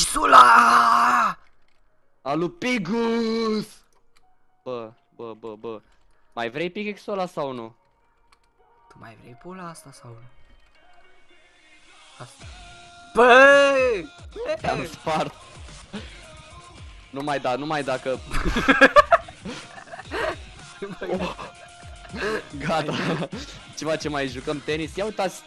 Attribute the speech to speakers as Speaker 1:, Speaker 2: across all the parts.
Speaker 1: Gisula!
Speaker 2: Alu Pigus! Bă. Mai vrei pickaxe-ul ăla sau nu?
Speaker 1: Tu mai vrei pula asta sau nu? Asta. Băi!
Speaker 2: Te-am spart. Nu mai da că... Oh. Gata. Ceva ce mai jucăm tenis. Ia uitați.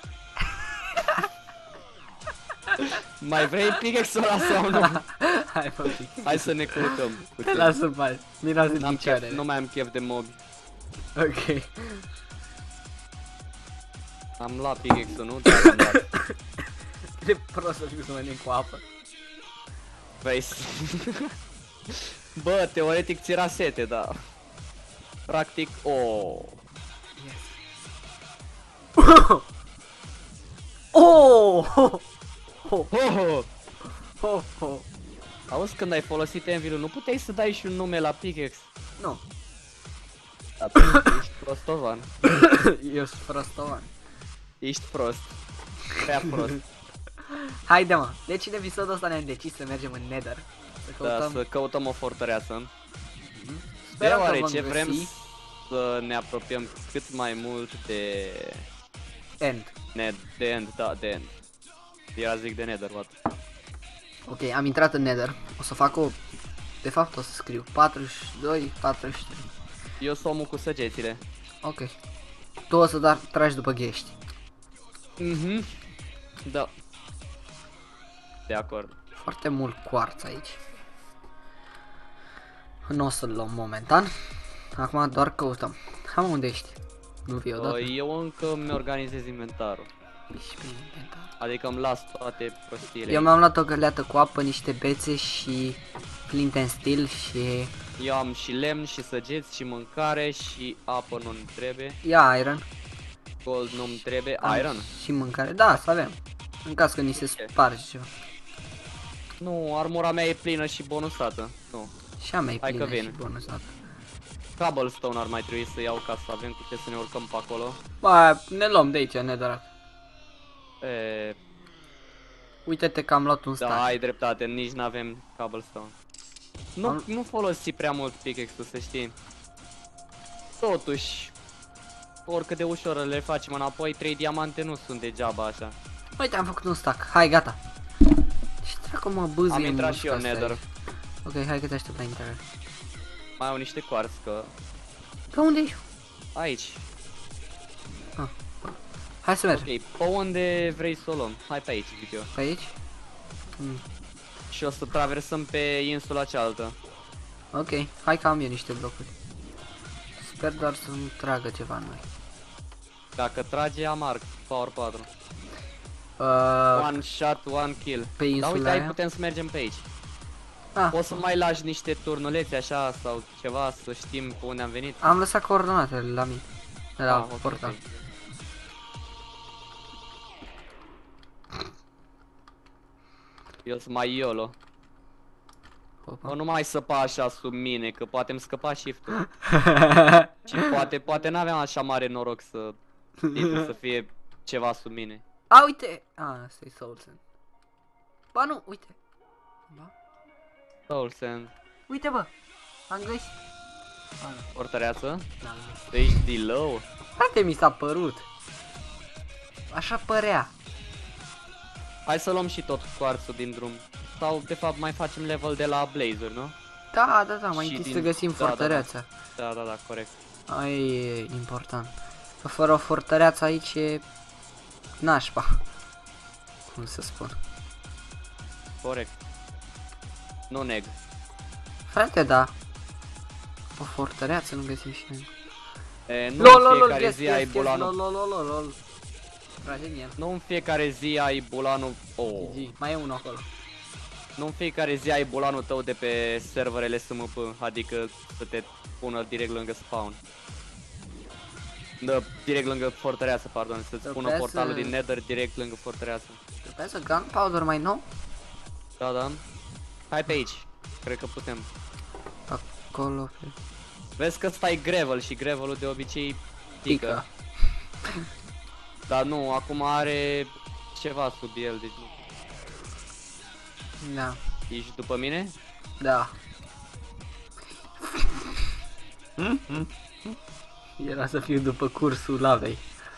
Speaker 2: Mai vrei pickaxe-ul ăla sau nu?
Speaker 1: Hai, bă,
Speaker 2: Hai să ne culcăm.
Speaker 1: te las în pace. Miroase
Speaker 2: N-am
Speaker 1: picioarele.
Speaker 2: chef, nu mai am chef de mobi.
Speaker 1: Ok.
Speaker 2: Am luat pickaxe-ul, nu? Dar am luat.
Speaker 1: De prost să fiu să mănânc cu apă.
Speaker 2: Vrei să... Bă, teoretic ți era sete, dar... Practic,
Speaker 1: Yes. Oh! Oh!
Speaker 2: Auzi, când ai folosit Envil-ul, nu puteai să dai și un nume la pickaxe?
Speaker 1: Nu.
Speaker 2: Ești prostovan.
Speaker 1: Eu sunt prostovan.
Speaker 2: Ești prost. Prea prost.
Speaker 1: Haide, mă. Deci în episodul ăsta ne-am decis să mergem în Nether. Să căutăm.
Speaker 2: Da, să căutăm o fortăreață.
Speaker 1: Sperăm că
Speaker 2: Deoarece
Speaker 1: vom
Speaker 2: vrem
Speaker 1: găsi
Speaker 2: să ne apropiem cât mai mult de...
Speaker 1: End.
Speaker 2: De End, da, de End. Era zic de Nether, what?
Speaker 1: Ok, am intrat în Nether. O să fac o... De fapt o să scriu 42, 43.
Speaker 2: Eu sunt omul cu săgețile.
Speaker 1: Ok. Tu o să tragi după ghești.
Speaker 2: Da. De acord.
Speaker 1: Foarte mult quartz aici. Nu o să-l luăm momentan. Acum doar căutăm. Hai, mă, unde ești? Nu vii odată?
Speaker 2: Eu încă mi-organizez inventarul.
Speaker 1: Ești pe inventar.
Speaker 2: Adică îmi las toate prostiile.
Speaker 1: Eu mi-am luat o găleată cu apă, niște bețe și flint and steel și...
Speaker 2: Eu am și lemn și săgeți și mâncare și apă nu-mi trebuie.
Speaker 1: Ia iron.
Speaker 2: Gold nu-mi trebuie.
Speaker 1: Am
Speaker 2: Iron?
Speaker 1: și mâncare. Da, să avem. În caz că ni se sparge ceva.
Speaker 2: Nu, armura mea e plină și bonusată. Nu.
Speaker 1: Și a mea e
Speaker 2: Hai că
Speaker 1: plină
Speaker 2: vin.
Speaker 1: și bonusată.
Speaker 2: Cobblestone ar mai trebui să iau ca să avem cu ce să ne urcăm pe acolo.
Speaker 1: Ba, ne luăm de aici, nedarat.
Speaker 2: E,
Speaker 1: Uite-te că am luat un
Speaker 2: da,
Speaker 1: stack.
Speaker 2: ai dreptate, nici n-avem cobblestone. Nu folosi prea mult pickaxe-ul, să știi. Totuși, oricât de ușor le facem înapoi, 3 diamante nu sunt degeaba așa.
Speaker 1: Uite, am făcut un stack. Hai, gata. Și dracu mă bâzie.
Speaker 2: Am intrat și eu în Nether.
Speaker 1: Ok, hai că te aștept la intrare.
Speaker 2: Mai au niște quartz, că...
Speaker 1: Pe unde ești?
Speaker 2: Aici.
Speaker 1: Hai să mergem.
Speaker 2: Ok, pe unde vrei să o luăm? Hai pe aici, zic eu.
Speaker 1: Pe aici?
Speaker 2: Și o să traversăm pe insula cealaltă.
Speaker 1: Ok, hai că am eu niște blocuri. Sper doar să nu tragă ceva în noi.
Speaker 2: Dacă trage, am arc, power 4. One shot, one kill.
Speaker 1: Pe
Speaker 2: Da,
Speaker 1: insula
Speaker 2: uite,
Speaker 1: aia?
Speaker 2: ai putem să mergem pe aici.
Speaker 1: Ah,
Speaker 2: Poți să mai lași niște turnulețe așa sau ceva, să știm pe unde am venit?
Speaker 1: am lăsat coordonatele la mine. De la
Speaker 2: ok,
Speaker 1: portal.
Speaker 2: ok. Eu sunt mai YOLO.
Speaker 1: Opa.
Speaker 2: O, nu mai săpa așa sub mine, că poate îmi scăpa shift-ul. Și poate n-aveam așa mare noroc să fie ceva sub mine.
Speaker 1: A, uite! A, asta e Soul Sand. Ba nu, uite. Ba.
Speaker 2: Soul Sand.
Speaker 1: Uite, bă. Am găsit.
Speaker 2: Fortăreață?
Speaker 1: N-am găsit.
Speaker 2: Ești below?
Speaker 1: Frate, mi s-a părut. Așa părea.
Speaker 2: Hai să luăm și tot quartzul din drum. Sau de fapt mai facem level de la Blazer, nu?
Speaker 1: Da, mai
Speaker 2: Și
Speaker 1: întâi
Speaker 2: din-
Speaker 1: să găsim
Speaker 2: da,
Speaker 1: fortăreața.
Speaker 2: Da, corect.
Speaker 1: Aia e important. Că fără o fortăreață aici e... nașpa. Cum să spun.
Speaker 2: Corect. Nu neg.
Speaker 1: Frate, da. O fortăreață nu găsim și noi.
Speaker 2: Nu în
Speaker 1: Lol,
Speaker 2: fiecare
Speaker 1: guess,
Speaker 2: zi ai bulanul.
Speaker 1: lol. Frate, mie.
Speaker 2: Nu în fiecare zi ai bulanul.
Speaker 1: Mai e unul acolo.
Speaker 2: Nu în fiecare zi ai bulanul tău de pe serverele SMP, adică să te pună direct lângă spawn. Da, direct lângă fortăreață, pardon, să-ți pună
Speaker 1: Trebuia
Speaker 2: portalul
Speaker 1: să-
Speaker 2: din Nether direct lângă fortăreață.
Speaker 1: Trebuia să gunpowder mai nou?
Speaker 2: Da. Hai pe aici. Cred că putem.
Speaker 1: Acolo.
Speaker 2: Vezi că stai gravel și gravelul de obicei pică. Dar nu, acum are ceva sub el, deci nu.
Speaker 1: Da.
Speaker 2: Ești după mine?
Speaker 1: Da. Era să fiu după cursul lavei.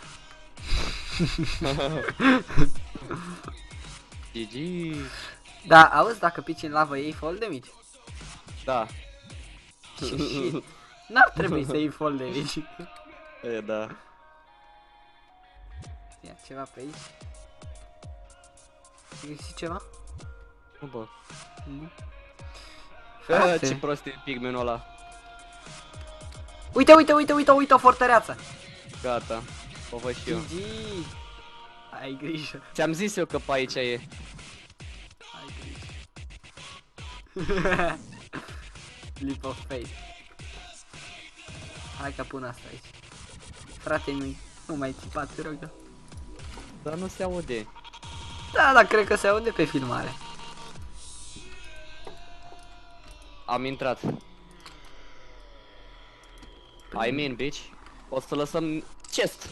Speaker 2: GG.
Speaker 1: Da, auzi, dacă pici în lavă iei fall damage?
Speaker 2: Da.
Speaker 1: Și n-ar trebui să iei fall damage.
Speaker 2: E, da.
Speaker 1: Ia ceva pe aici. Ai găsit ceva?
Speaker 2: Nu, bă.
Speaker 1: Nu.
Speaker 2: Ce prost e pigmenul ăla.
Speaker 1: Uite, uite, uite, uite, uite o fortăreață.
Speaker 2: Gata. O văd și eu.
Speaker 1: GG. Ai grijă.
Speaker 2: Ți-am zis eu că pe aici e.
Speaker 1: Ai grijă. Leap of faith. Hai că pun asta aici. Frate mi, nu mai țipa, te rog. Da.
Speaker 2: Dar nu se aude.
Speaker 1: Da, dar cred că se aude pe filmare.
Speaker 2: Am intrat. I mean, bitch. O să lăsăm chest.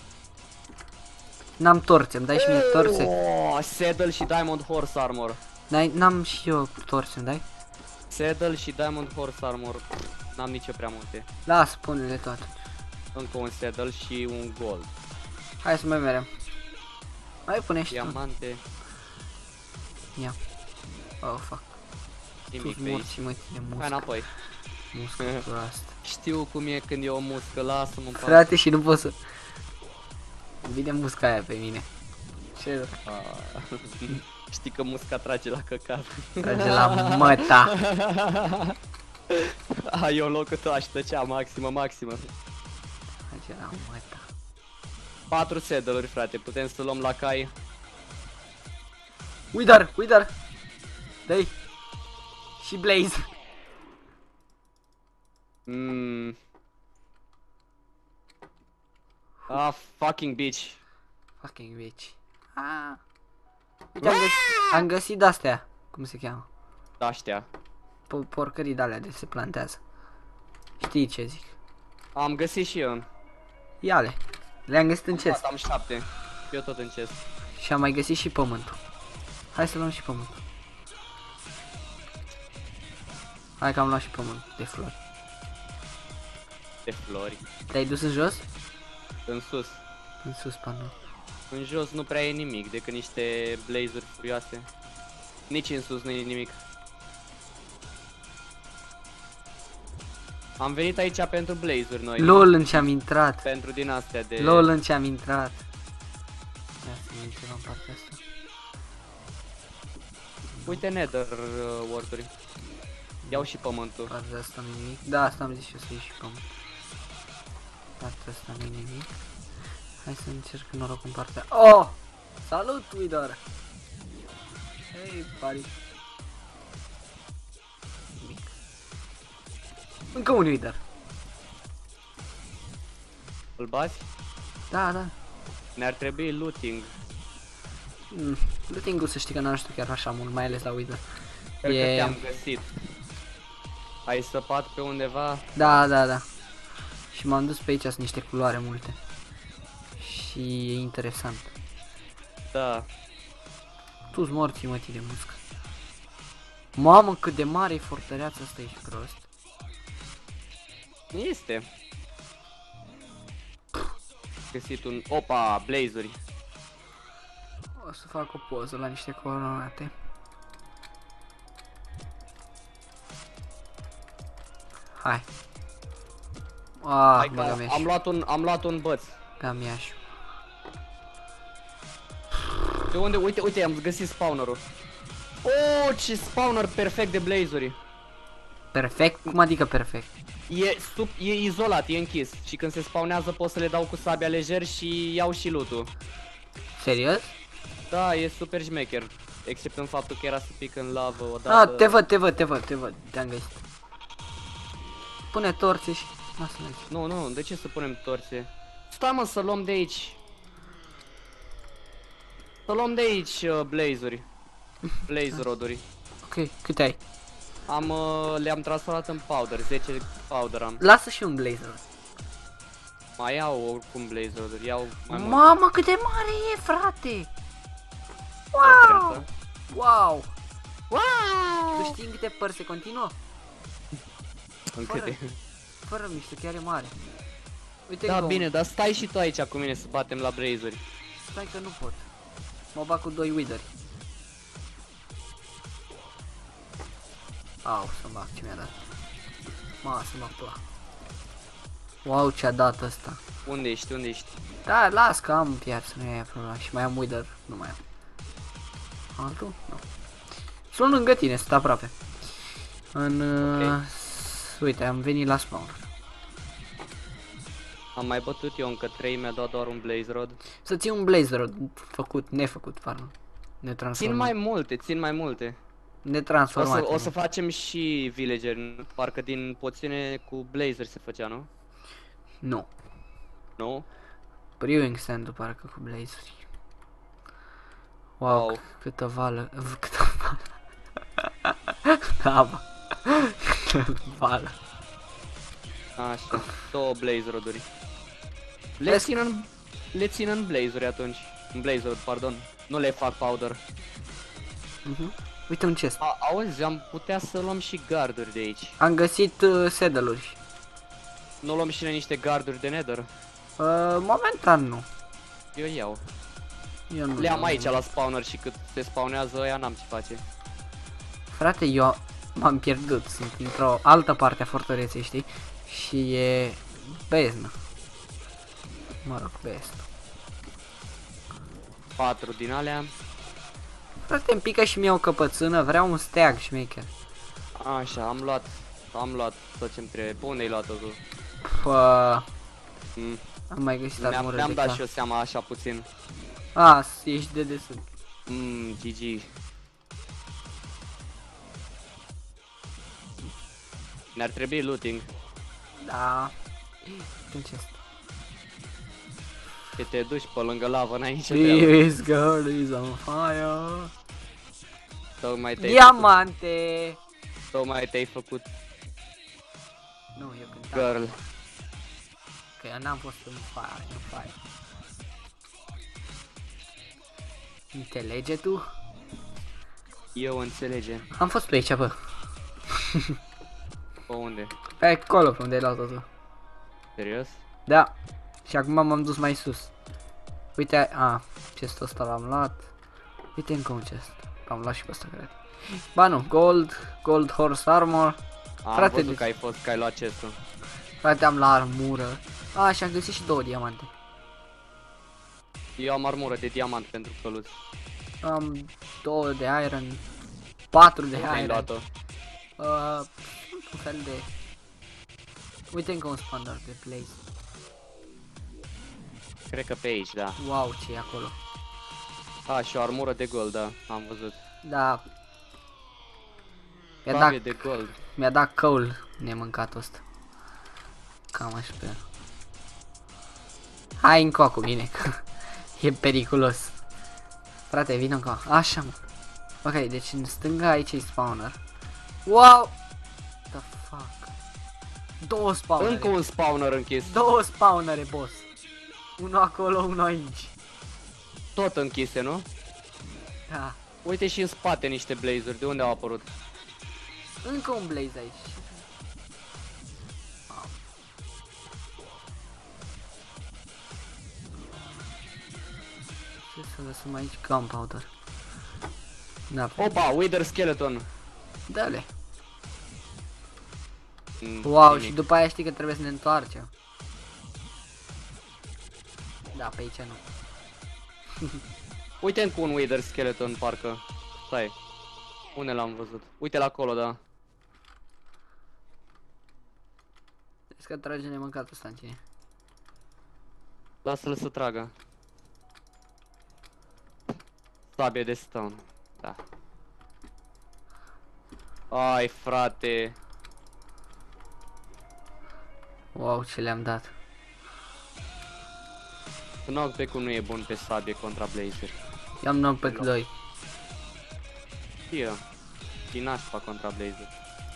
Speaker 1: N-am torțe, îmi dai și mie torțe.
Speaker 2: Oh, saddle și diamond horse armor.
Speaker 1: N-am și eu torțe, îmi dai?
Speaker 2: Saddle și diamond horse armor. N-am nici eu prea multe.
Speaker 1: Las, pune-le toate.
Speaker 2: Încă un saddle și un gold.
Speaker 1: Hai să mai merem. Mai pune și tu.
Speaker 2: Diamante.
Speaker 1: Ia. Oh, fuck.
Speaker 2: Nimic
Speaker 1: Tu-ți
Speaker 2: pe aici.
Speaker 1: morți, mă, tine
Speaker 2: Hai
Speaker 1: muscă.
Speaker 2: înapoi.
Speaker 1: Muscă proastă.
Speaker 2: Știu cum e când e o muscă, lasă-mă în pace.
Speaker 1: Frate, și nu pot să... Vine musca aia pe mine. Ce?
Speaker 2: Ah. Știi că musca trage la căcat.
Speaker 1: Trage la măta.
Speaker 2: Ai eu în locul tău aș tăcea maximă.
Speaker 1: Trage la măta.
Speaker 2: 4 saddle-uri, frate, putem să luăm la cai.
Speaker 1: Uidar. Dai. Și Blaze.
Speaker 2: Ah, fucking bitch.
Speaker 1: Fucking bitch. Ah. Uite, am găsit de-astea. Cum se cheamă?
Speaker 2: Aștia.
Speaker 1: Porcării de-alea de se plantează. Știi ce zic?
Speaker 2: Am găsit și eu.
Speaker 1: Ia-le. Le-am găsit în chest.
Speaker 2: Am 7. Eu tot în chest.
Speaker 1: Și am mai găsit și pământul. Hai să luăm și pământul. Hai că am luat și pământul de flori.
Speaker 2: De flori.
Speaker 1: Te-ai dus în jos?
Speaker 2: În sus.
Speaker 1: În sus, până.
Speaker 2: În jos nu prea e nimic decât niște blazuri furioase. Nici în sus nu e nimic. Am venit aici pentru blazuri noi.
Speaker 1: LOL în ce am intrat.
Speaker 2: Pentru din astea de...
Speaker 1: LOL în ce am intrat. Ia să vedem ceva în partea asta.
Speaker 2: Uite nether warduri. Iau și pământul.
Speaker 1: Partea asta nu nimic. Da, asta am zis și eu să iei și pământ. Partea asta nu nimic. Hai să încerc noroc în partea. Oh! Salut, Widor! Hei, buddy. Nimic. Încă un Widor.
Speaker 2: Îl bați?
Speaker 1: Da.
Speaker 2: Ne-ar trebui looting.
Speaker 1: Looting-ul să știi că n-am știut chiar așa mult, mai ales la Widor.
Speaker 2: Cred că te-am găsit. Ai săpat pe undeva?
Speaker 1: Da. Și m-am dus pe aici, sunt niște culoare multe. Și e interesant.
Speaker 2: Da.
Speaker 1: Tu-ți morții, mă, de muscă. Mamă, cât de mare e fortăreața asta, ești prost.
Speaker 2: Este. Găsit un... Opa, blazuri.
Speaker 1: O să fac o poză la niște coronate. Hai.
Speaker 2: Hai că am luat un băț.
Speaker 1: Gamiaș.
Speaker 2: De unde? Uite, am găsit spawnerul. Oh, ce spawner perfect de blazuri.
Speaker 1: Perfect? Cum adică perfect?
Speaker 2: E izolat, e închis. Și când se spawnează pot să le dau cu sabia lejer și iau și loot-ul.
Speaker 1: Serios?
Speaker 2: Da, e super șmecher. Except în faptul că era să pic în lavă odată.
Speaker 1: Ah, te văd. Te-am găsit. Pune torțe și...
Speaker 2: Nu, de ce să punem torțe? Stai mă, să luăm de aici. Să luăm de aici blazuri. Blaze roduri.
Speaker 1: Ok, câte ai?
Speaker 2: Le-am transformat în powder, 10 powder am.
Speaker 1: Lasă și un blazer.
Speaker 2: Mai iau oricum blaze roduri, iau mai mult.
Speaker 1: Mamă, cât de mare e, frate! Wow! Tu știi în câte părți se continuă?
Speaker 2: În
Speaker 1: Fără.
Speaker 2: câte?
Speaker 1: Fără miște, chiar e mare. Uite
Speaker 2: Da,
Speaker 1: încă
Speaker 2: bine,
Speaker 1: un-
Speaker 2: dar stai și tu aici cu mine să batem la Brazeri.
Speaker 1: Stai că nu pot. Mă bag cu 2 witheri. Au, să bag ce mi-a dat. Să bag pe ăla. Wow, ce-a dat ăsta.
Speaker 2: Unde ești, unde ești?
Speaker 1: Da, las că am piață, nu e problema. Și mai am wither, nu mai am. Altul? Nu. Sunt lângă tine, sunt aproape. În...
Speaker 2: Ok.
Speaker 1: Uite, am venit la spawn.
Speaker 2: Am mai bătut eu încă 3, mi-a dat doar un Blaze Rod.
Speaker 1: Să ții un blazer făcut, nefăcut, pardon.
Speaker 2: Țin mai multe, țin mai multe.
Speaker 1: Netransformat.
Speaker 2: O să facem și villager, parcă din poțiune cu Blazer se făcea, nu?
Speaker 1: Nu.
Speaker 2: Nu?
Speaker 1: Brewing stand-ul parcă cu blazeri. Wow,
Speaker 2: Wow.
Speaker 1: câtă vală. Câtă vală. Da, bă. Câtă vală.
Speaker 2: Așa, 2 Blaze Roduri.
Speaker 1: Vezi?
Speaker 2: Le țin în Blazeri atunci. În Blaze Rod, pardon. Nu le fac powder.
Speaker 1: Uite un chest.
Speaker 2: Auzi, am putea să luăm și garduri de aici.
Speaker 1: Am găsit saddle-uri.
Speaker 2: Nu luăm și noi niște garduri de nether?
Speaker 1: Momentan nu.
Speaker 2: Eu iau.
Speaker 1: Eu nu
Speaker 2: Le am
Speaker 1: iau.
Speaker 2: aici la spawner și cât se spawnează ăia n-am ce face.
Speaker 1: Frate, eu m-am pierdut. Sunt într-o altă parte a fortăreței, știi? Și e beznă. Mă rog, beznă.
Speaker 2: 4 din alea.
Speaker 1: Frate, îmi pică și mie o căpățână. Vreau un steag șmecher.
Speaker 2: Așa, am luat tot ce-mi trebuie. Pe unde ai luat-o tu?
Speaker 1: Pă,
Speaker 2: Mm.
Speaker 1: am mai găsit armură
Speaker 2: Mi-am
Speaker 1: de
Speaker 2: dat
Speaker 1: ca.
Speaker 2: și eu seama așa puțin.
Speaker 1: Ești de desubt.
Speaker 2: GG. Ne-ar trebui looting.
Speaker 1: Da. Ce chest?
Speaker 2: Că te duci pe lângă lavă, n-ai nicio treabă.
Speaker 1: This girl is on fire.
Speaker 2: Tocmai te-ai
Speaker 1: Diamante!
Speaker 2: făcut, tocmai te-ai făcut
Speaker 1: Nu, eu cântam.
Speaker 2: girl.
Speaker 1: Că eu n-am fost în fire. Înțelege tu?
Speaker 2: Eu înțelege.
Speaker 1: Am fost pe aici, bă.
Speaker 2: Pe unde?
Speaker 1: Pe acolo, pe unde ai luat-o tu.
Speaker 2: Serios?
Speaker 1: Da. Și acum m-am dus mai sus. Uite, chestul ăsta l-am luat. Uite încă un chest. L-am luat și pe ăsta, cred. Ba nu, gold horse armor.
Speaker 2: Am
Speaker 1: Frate,
Speaker 2: văzut
Speaker 1: deci-
Speaker 2: că ai luat chestul.
Speaker 1: Frate, am la armură. Și am găsit și 2 diamante.
Speaker 2: Eu am armură de diamant pentru căluț.
Speaker 1: Am 2 de iron. 4 de
Speaker 2: Unde ai
Speaker 1: iron.
Speaker 2: luat-o?
Speaker 1: Un fel de... Uite încă un spawner de place.
Speaker 2: Cred că pe aici, da.
Speaker 1: Wow, ce e acolo.
Speaker 2: Și o armură de gold, da, am văzut.
Speaker 1: Da.
Speaker 2: Sabie de gold.
Speaker 1: Mi-a dat coal nemâncatul ăsta. Cam așa pe el. Hai încoa cu mine, că e periculos. Frate, vino încoa. Așa, mă. Ok, deci în stânga aici e spawner. Wow! The fuck? 2 spawnere.
Speaker 2: Încă un spawner închis.
Speaker 1: 2 spawnere, boss. Unul acolo, unul aici.
Speaker 2: Tot închise, nu?
Speaker 1: Da.
Speaker 2: Uite și în spate niște blazuri, de unde au apărut?
Speaker 1: Încă un blaze aici. Wow. Ce să lăsăm aici? Gunpowder. Da,
Speaker 2: Opa, Wither Skeleton.
Speaker 1: dă-le. Wow,
Speaker 2: Nimic.
Speaker 1: și după aia știi că trebuie să ne întoarcem. Da, pe aici nu.
Speaker 2: Uite încă un Wither Skeleton, parcă. Stai. Unde l-am văzut? Uite la acolo, da.
Speaker 1: Vezi că trage nemâncatul ăsta în tine.
Speaker 2: Lasă-l să tragă. Sabie de stone. Da. Ai, frate.
Speaker 1: Wow, ce le-am dat.
Speaker 2: Knockback-ul nu e bun pe sabie contra blazer.
Speaker 1: Eu am knockback 2.
Speaker 2: Fie. Din nașpa contra blazer.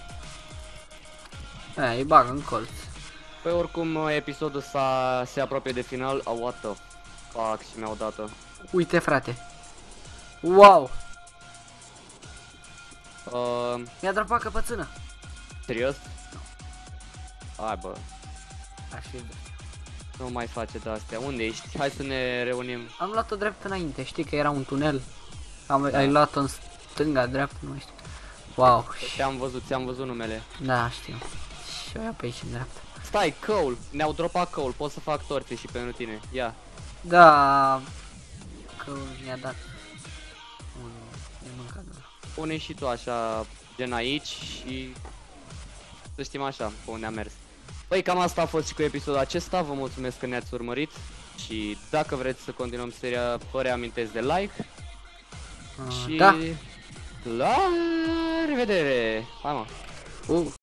Speaker 1: Îi bag în colț.
Speaker 2: Păi oricum episodul se apropie de final. What the fuck, și mi-au dat-o.
Speaker 1: Uite, frate. Wow! Mi-a dropat căpățână.
Speaker 2: Serios? Hai bă,
Speaker 1: Aș fi vrut.
Speaker 2: nu mai face de astea. Unde ești? Hai să ne reunim.
Speaker 1: Am luat-o drept înainte, știi că era un tunel. Ai luat-o în stânga, dreapta, nu mai știu. Wow.
Speaker 2: Ți-am văzut numele.
Speaker 1: Da, știu. Și o iau pe aici în dreapta.
Speaker 2: Stai, Cole, ne-au dropat Cole, pot să fac torțe și pentru tine. Ia.
Speaker 1: Da. Că mi-a dat un de mâncat.
Speaker 2: Pune și tu așa, gen aici și să știm așa pe unde am mers. Păi cam asta a fost și cu episodul acesta, vă mulțumesc că ne-ați urmărit și dacă vreți să continuăm seria, vă reamintesc de like și
Speaker 1: Da.
Speaker 2: la revedere! Hai mă!